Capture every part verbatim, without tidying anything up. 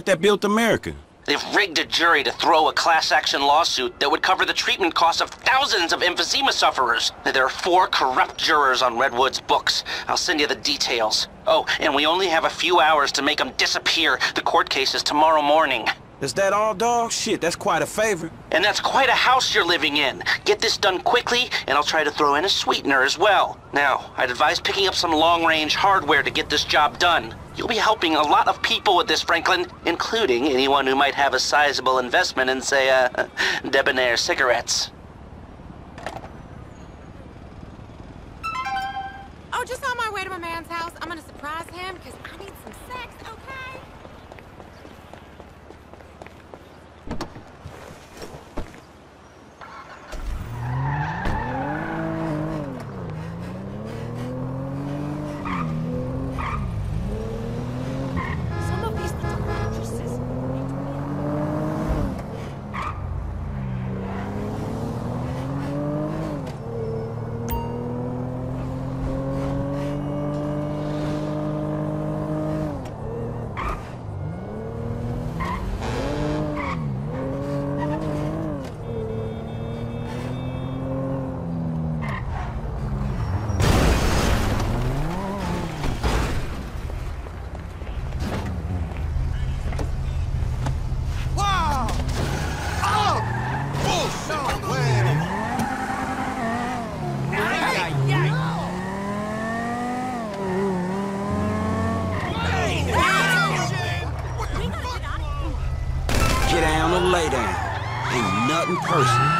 that built America? They've rigged a jury to throw a class action lawsuit that would cover the treatment costs of thousands of emphysema sufferers. There are four corrupt jurors on Redwood's books. I'll send you the details. Oh, and we only have a few hours to make them disappear. The court case is tomorrow morning. Is that all, dog? Shit, that's quite a favor. And that's quite a house you're living in. Get this done quickly, and I'll try to throw in a sweetener as well. Now, I'd advise picking up some long-range hardware to get this job done. You'll be helping a lot of people with this, Franklin, including anyone who might have a sizable investment in, say, uh, Debonair cigarettes. Oh, just on my way to my man's house. I'm gonna surprise him because I need some sex, okay? Get down or lay down. Ain't nothing personal.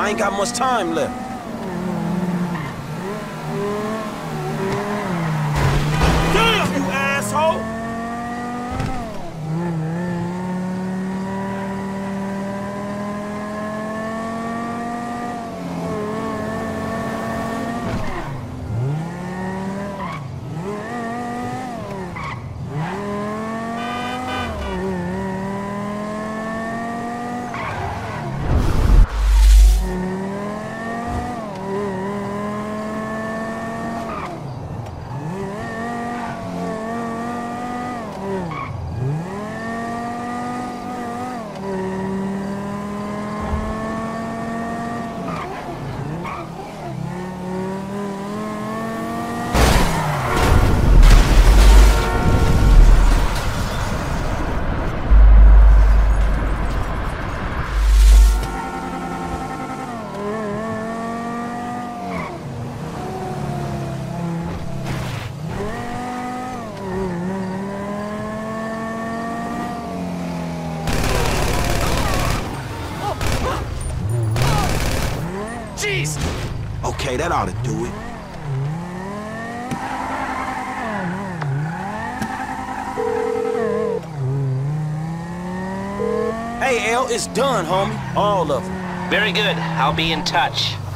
I ain't got much time left. Damn, you asshole! Okay, that ought to do it. Hey, L, it's done, homie. All of them. Very good. I'll be in touch.